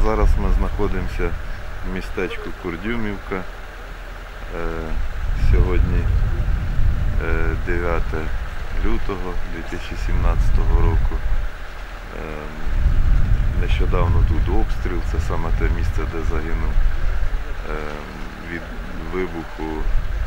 Зараз ми знаходимося в містечку Курдюмівка. Сьогодні 9 лютого 2017 року. Нещодавно тут обстріл, це саме те місце, де загинув від вибуху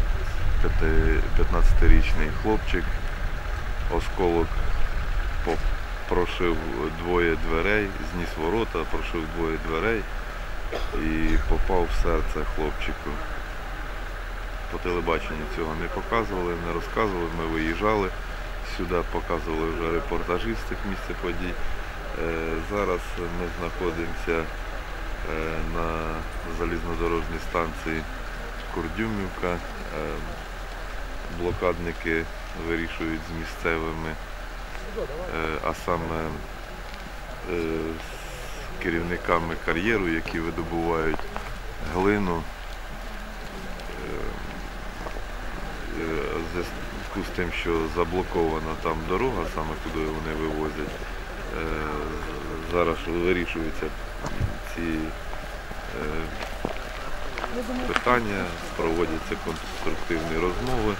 15-річний хлопчик. Осколок прошив двоє дверей, зніс ворота, прошив двоє дверей і попав в серце хлопчику. По телебаченню цього не показували, не розказували, ми виїжджали сюди, показували вже репортажі з цих місць подій. Зараз ми знаходимося на залізнодорожній станції Курдюмівка. Блокадники вирішують з місцевими, а саме з керівниками кар'єру, які видобувають глину. В зв'язку з тим, що заблокована там дорога, саме куди вони вивозять, зараз вирішуються ці питання, проводяться конструктивні розмови.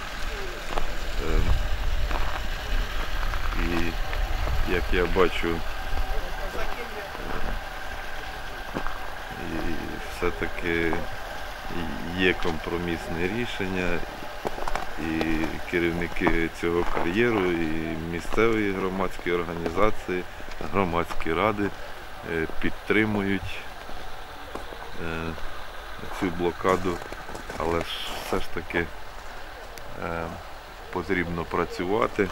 І як я бачу, все-таки є компромісне рішення, і керівники цього кар'єру, і місцеві громадські організації, громадські ради підтримують цю блокаду, але ж все ж таки потрібно працювати,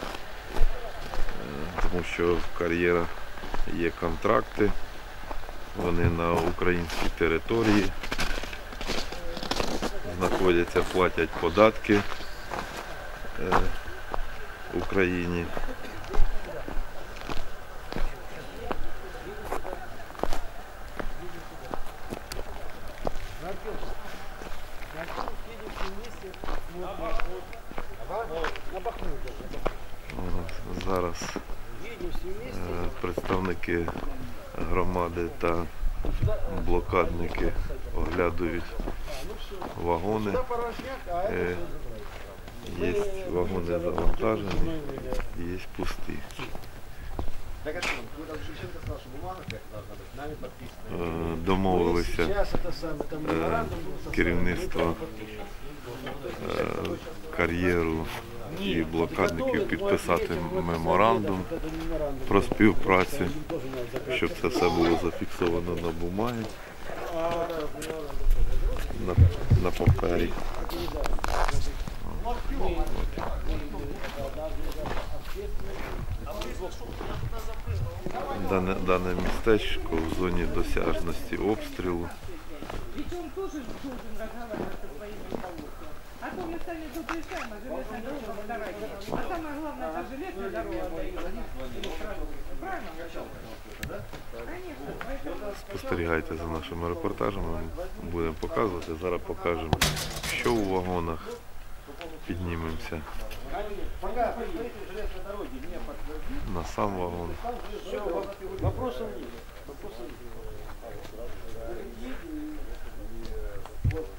тому що в кар'єра є контракти, вони на українській території знаходяться, платять податки Україні. Зараз представники громади та блокадники оглядують вагони. Є вагони завантажені, є пусті. Домовилися керівництво кар'єру і блокадників підписати меморандум про співпрацю, щоб це все було зафіксовано на бумагі, на папері. Дане містечко в зоні досяжності обстрілу. А то мы сами тут решаем, а железная дорога вторая. А самое главное, это железная дорога. Правильно? Спостерігайте за нашими репортажами, будемо показувати. Зараз покажемо, що у вагонах. Піднімемося на сам вагон.